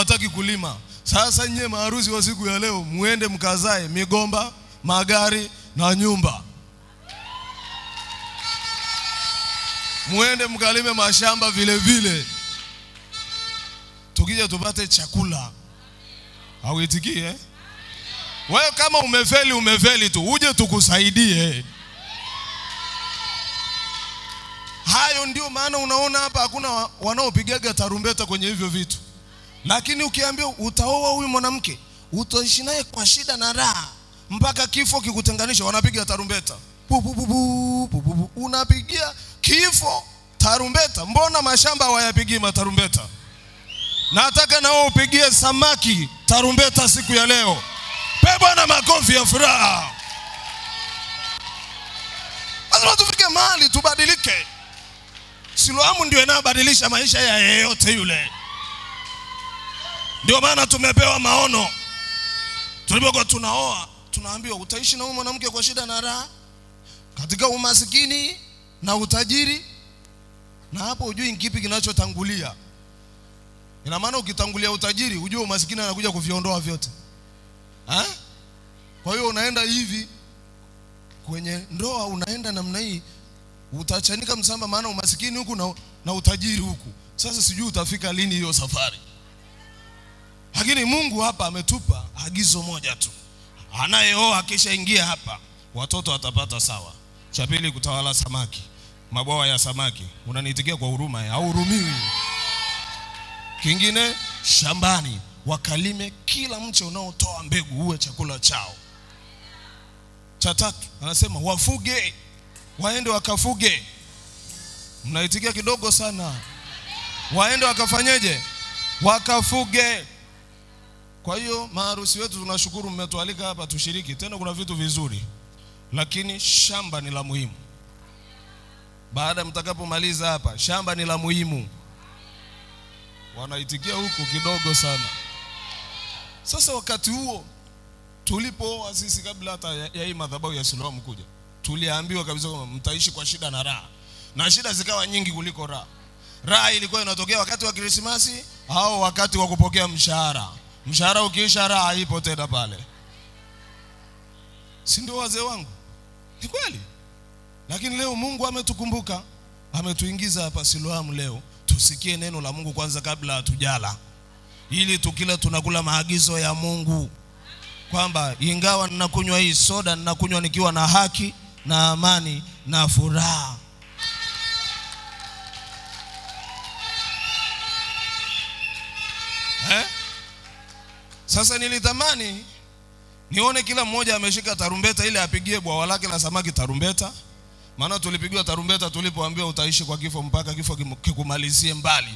hawataki kulima. Sasa nyie maharusi wa siku ya leo muende mkazae migomba, magari na nyumba. Muende mkalime mashamba vile vile. Tukija tupate chakula. Hauitikie? Wewe kama umefeli tu, uje tukusaidie. Hayo ndio maana unaona hapa hakuna wanaopigaga tarumbeta kwenye hivyo vitu. Lakini ukiambia utaoa huyu mwanamke, utaishi naye kwa shida na raha mpaka kifo kikutenganisha, wanapiga tarumbeta. Unapigia kifo tarumbeta. Mbona mashamba hawayapigi matarumbeta? Nataka na wewe upigie samaki tarumbeta siku ya leo. Pe Bwana makofi ya furaha. Lazima tufike mahali tubadilike. Siloamu ndio inabadilisha maisha ya yeyote yule. Ndio maana tumepewa maono. Tulipokuwa tunaoa, tunaambiwa utaishi na huyu mwanamke kwa shida na raha, katika umasikini na utajiri. Na hapo hujui kipi kinachotangulia. Ina maana ukitangulia utajiri, hujui umasikini anakuja kuviondoa vyote. Kwa hiyo unaenda hivi kwenye ndoa, unaenda namna hii, utachanika msamba, maana umasikini huku na utajiri huku. Sasa sijui utafika lini hiyo safari. Lakini Mungu hapa ametupa agizo moja tu. Anayeoa kisha ingia hapa, watoto watapata sawa. Cha pili, kutawala samaki, mabwawa ya samaki. Unaniitikia kwa huruma au hurumiwi? Kingine, shambani wakalime kila mche unaotoa mbegu uwe chakula chao. Cha tatu, anasema wafuge, waende wakafuge. Mnaitikia kidogo sana. Waende wakafanyeje? Wakafuge. Kwa hiyo maharusi wetu tunashukuru mmetualika hapa tushiriki. Tena kuna vitu vizuri. Lakini shamba ni la muhimu. Baada mtakapomaliza hapa, shamba ni la muhimu. Wanaitikia huku kidogo sana. Sasa wakati huo tulipooa sisi, kabla hata ya hii madhabahu ya Siloamu kuja, tuliambiwa kabisa kwamba mtaishi kwa shida na raha. Na shida zikawa nyingi kuliko raha. Raha ilikuwa inatokea wakati wa Krismasi au wakati wa kupokea mshahara. Mshahara ukiisha, raha ipo tena pale. Si ndio wazee wangu? Ni kweli. Lakini leo Mungu ametukumbuka, ametuingiza hapa Siloamu leo. Tusikie neno la Mungu kwanza kabla hatujala, ili tukila tunakula maagizo ya Mungu. Kwamba ingawa ninakunywa hii soda, ninakunywa nikiwa na haki na amani na furaha. Sasa nilitamani nione kila mmoja ameshika tarumbeta ili apigie bwawa lake la samaki tarumbeta. Maana tulipigiwa tarumbeta tulipoambiwa utaishi kwa kifo mpaka kifo kikumalizie mbali.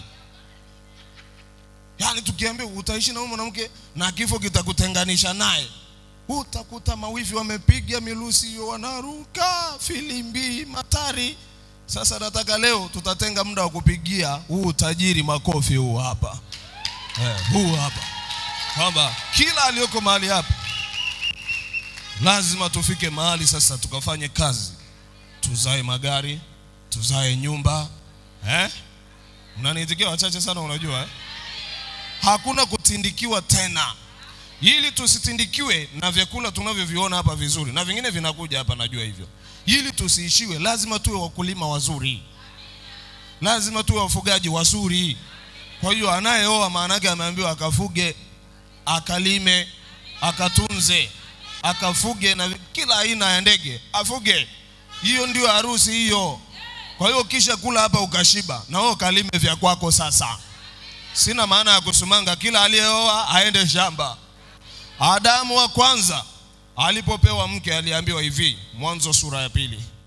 Yani tukiambiwa utaishi na huyu mwanamke na kifo kitakutenganisha naye, utakuta mawifi wamepiga milusi, wanaruka filimbi, matari. Sasa nataka leo tutatenga muda wa kupigia huu utajiri makofi huu hapa. Huu hapa. Kwamba kila aliyoko mahali hapa lazima tufike mahali sasa tukafanye kazi. Tuzae magari, tuzae nyumba. Mnaniitikia wachache sana unajua. Hakuna kutindikiwa tena. Ili tusitindikiwe na vyakula tunavyoviona hapa vizuri. Na vingine vinakuja hapa najua hivyo. Ili tusiishiwe lazima tuwe wakulima wazuri. Lazima tuwe wafugaji wazuri. Kwa hiyo anayeoa maana yake ameambiwa akafuge, akalime, akatunze, akafuge na kila aina ya ndege, afuge. Hiyo ndio harusi hiyo. Kwa hiyo kisha kula hapa ukashiba, na wewe kalime vya kwako sasa. Sina maana ya kusumanga kila aliyeoa aende shamba. Adamu wa kwanza alipopewa mke aliambiwa hivi, Mwanzo sura ya 2.